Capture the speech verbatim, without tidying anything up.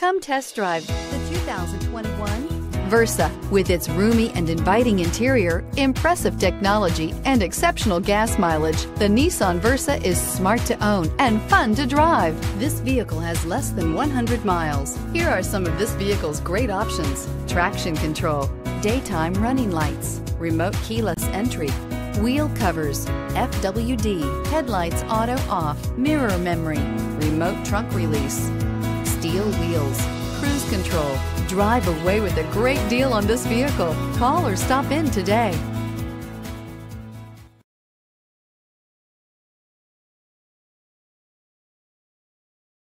Come test drive the two thousand twenty-one Versa. With its roomy and inviting interior, impressive technology, and exceptional gas mileage, the Nissan Versa is smart to own and fun to drive. This vehicle has less than one hundred miles. Here are some of this vehicle's great options: traction control, daytime running lights, remote keyless entry, wheel covers, F W D, headlights auto off, mirror memory, remote trunk release, steel wheels, cruise control. Drive away with a great deal on this vehicle. Call or stop in today.